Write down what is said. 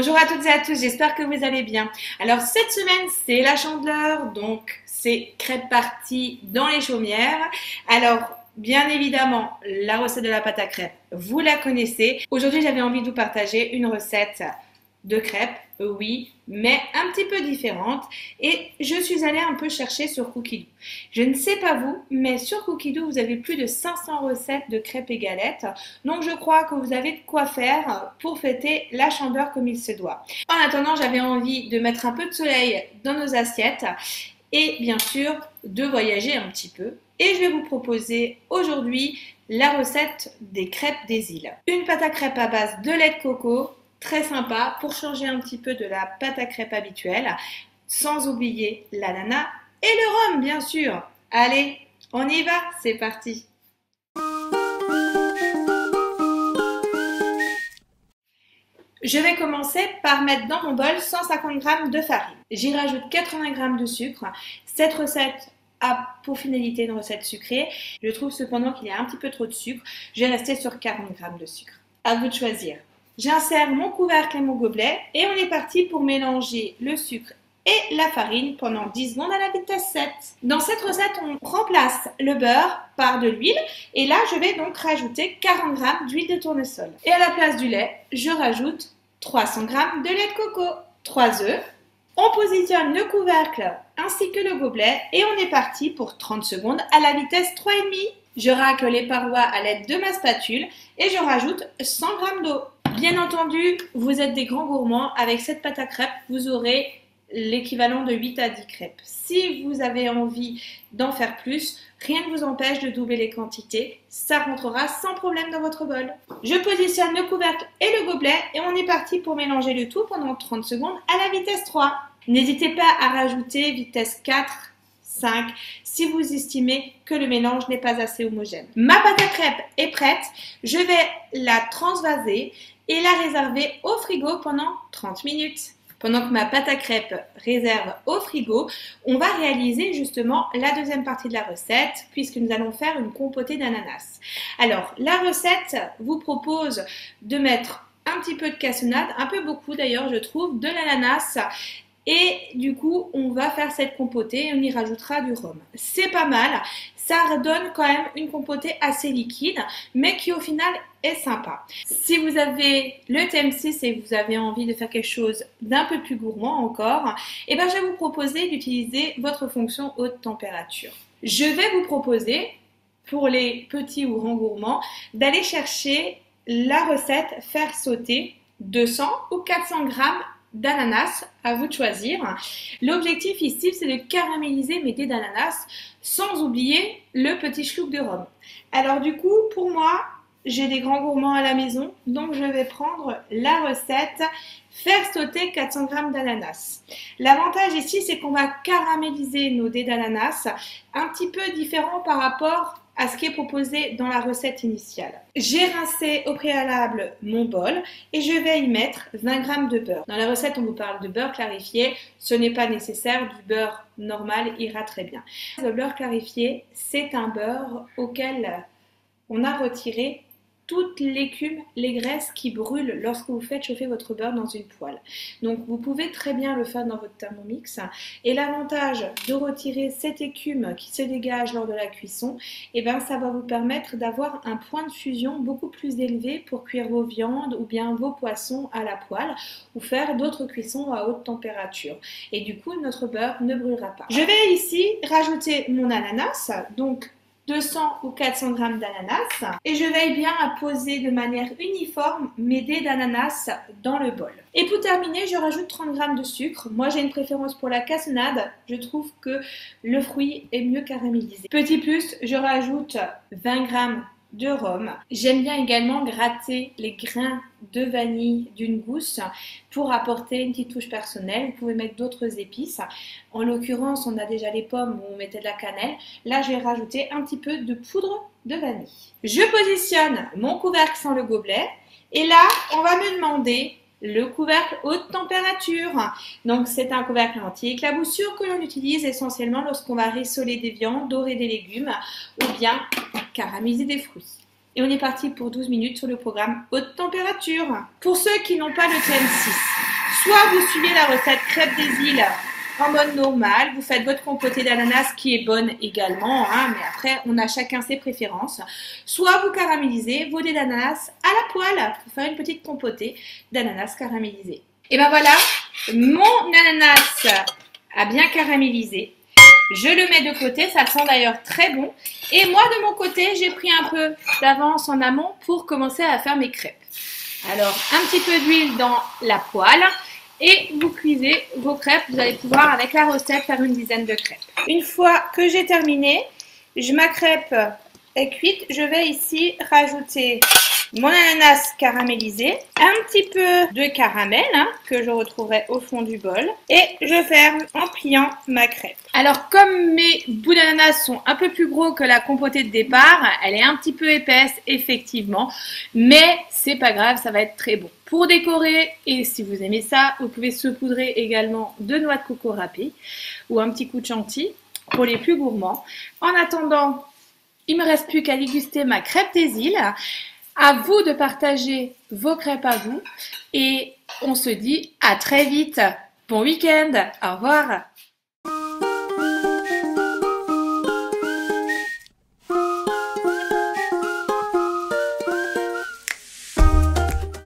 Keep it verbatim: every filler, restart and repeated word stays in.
Bonjour à toutes et à tous, j'espère que vous allez bien. Alors cette semaine c'est la Chandeleur, donc c'est crêpe partie dans les chaumières. Alors bien évidemment la recette de la pâte à crêpes, vous la connaissez. Aujourd'hui j'avais envie de vous partager une recette de crêpes, oui, mais un petit peu différente. Et je suis allée un peu chercher sur Cookidoo. Je ne sais pas vous, mais sur Cookidoo, vous avez plus de cinq cents recettes de crêpes et galettes. Donc je crois que vous avez de quoi faire pour fêter la Chandeleur comme il se doit. En attendant, j'avais envie de mettre un peu de soleil dans nos assiettes et bien sûr de voyager un petit peu. Et je vais vous proposer aujourd'hui la recette des crêpes des îles. Une pâte à crêpes à base de lait de coco, très sympa pour changer un petit peu de la pâte à crêpes habituelle, sans oublier l'ananas et le rhum bien sûr. Allez, on y va, c'est parti. Je vais commencer par mettre dans mon bol cent cinquante grammes de farine. J'y rajoute quatre-vingts grammes de sucre. Cette recette a pour finalité une recette sucrée. Je trouve cependant qu'il y a un petit peu trop de sucre. Je vais rester sur quarante grammes de sucre. À vous de choisir. J'insère mon couvercle et mon gobelet et on est parti pour mélanger le sucre et la farine pendant dix secondes à la vitesse sept. Dans cette recette, on remplace le beurre par de l'huile et là, je vais donc rajouter quarante grammes d'huile de tournesol. Et à la place du lait, je rajoute trois cents grammes de lait de coco, trois œufs. On positionne le couvercle ainsi que le gobelet et on est parti pour trente secondes à la vitesse trois virgule cinq. Je racle les parois à l'aide de ma spatule et je rajoute cent grammes d'eau. Bien entendu, vous êtes des grands gourmands, avec cette pâte à crêpes, vous aurez l'équivalent de huit à dix crêpes. Si vous avez envie d'en faire plus, rien ne vous empêche de doubler les quantités, ça rentrera sans problème dans votre bol. Je positionne le couvercle et le gobelet et on est parti pour mélanger le tout pendant trente secondes à la vitesse trois. N'hésitez pas à rajouter vitesse quatre, cinq si vous estimez que le mélange n'est pas assez homogène. Ma pâte à crêpes est prête, je vais la transvaser et la réserver au frigo pendant trente minutes. Pendant que ma pâte à crêpes réserve au frigo, on va réaliser justement la deuxième partie de la recette puisque nous allons faire une compotée d'ananas. Alors, la recette vous propose de mettre un petit peu de cassonade, un peu beaucoup d'ailleurs je trouve, de l'ananas. Et du coup, on va faire cette compotée et on y rajoutera du rhum. C'est pas mal, ça donne quand même une compotée assez liquide, mais qui au final est sympa. Si vous avez le T M six et vous avez envie de faire quelque chose d'un peu plus gourmand encore, eh ben je vais vous proposer d'utiliser votre fonction haute température. Je vais vous proposer, pour les petits ou grands gourmands, d'aller chercher la recette faire sauter deux cents ou quatre cents grammes d'ananas, à vous de choisir. L'objectif ici, c'est de caraméliser mes dés d'ananas sans oublier le petit schluck de rhum. Alors du coup, pour moi, j'ai des grands gourmands à la maison, donc je vais prendre la recette faire sauter quatre cents grammes d'ananas. L'avantage ici, c'est qu'on va caraméliser nos dés d'ananas un petit peu différent par rapport à ce qui est proposé dans la recette initiale. J'ai rincé au préalable mon bol et je vais y mettre vingt grammes de beurre. Dans la recette, on vous parle de beurre clarifié. Ce n'est pas nécessaire, du beurre normal ira très bien. Le beurre clarifié, c'est un beurre auquel on a retiré toute l'écume, les graisses qui brûlent lorsque vous faites chauffer votre beurre dans une poêle. Donc vous pouvez très bien le faire dans votre Thermomix. Et l'avantage de retirer cette écume qui se dégage lors de la cuisson, eh ben, ça va vous permettre d'avoir un point de fusion beaucoup plus élevé pour cuire vos viandes ou bien vos poissons à la poêle ou faire d'autres cuissons à haute température. Et du coup, notre beurre ne brûlera pas. Je vais ici rajouter mon ananas, donc deux cents ou quatre cents grammes d'ananas et je veille bien à poser de manière uniforme mes dés d'ananas dans le bol. Et pour terminer, je rajoute trente grammes de sucre. Moi, j'ai une préférence pour la cassonade. Je trouve que le fruit est mieux caramélisé. Petit plus, je rajoute vingt grammes de rhum. J'aime bien également gratter les grains de vanille d'une gousse pour apporter une petite touche personnelle. Vous pouvez mettre d'autres épices. En l'occurrence, on a déjà les pommes où on mettait de la cannelle. Là, je vais rajouter un petit peu de poudre de vanille. Je positionne mon couvercle sans le gobelet et là, on va me demander le couvercle haute température. Donc, c'est un couvercle anti-éclaboussure que l'on utilise essentiellement lorsqu'on va rissoler des viandes, dorer des légumes ou bien caraméliser des fruits. Et on est parti pour douze minutes sur le programme haute température. Pour ceux qui n'ont pas le T M six, soit vous suivez la recette crêpes des îles en mode normal, vous faites votre compotée d'ananas qui est bonne également, hein, mais après on a chacun ses préférences. Soit vous caramélisez vos dés d'ananas à la poêle pour faire une petite compotée d'ananas caramélisé. Et ben voilà, mon ananas a bien caramélisé. Je le mets de côté, ça sent d'ailleurs très bon. Et moi de mon côté, j'ai pris un peu d'avance en amont pour commencer à faire mes crêpes. Alors un petit peu d'huile dans la poêle. Et vous cuisez vos crêpes, vous allez pouvoir avec la recette faire une dizaine de crêpes. Une fois que j'ai terminé, je, ma crêpe est cuite, je vais ici rajouter mon ananas caramélisé, un petit peu de caramel hein, que je retrouverai au fond du bol et je ferme en pliant ma crêpe. Alors comme mes bouts d'ananas sont un peu plus gros que la compotée de départ, elle est un petit peu épaisse effectivement, mais c'est pas grave, ça va être très bon. Pour décorer, et si vous aimez ça, vous pouvez saupoudrer également de noix de coco râpée ou un petit coup de chantilly pour les plus gourmands. En attendant, il me reste plus qu'à déguster ma crêpe des îles. À vous de partager vos crêpes à vous et on se dit à très vite. Bon week-end, au revoir.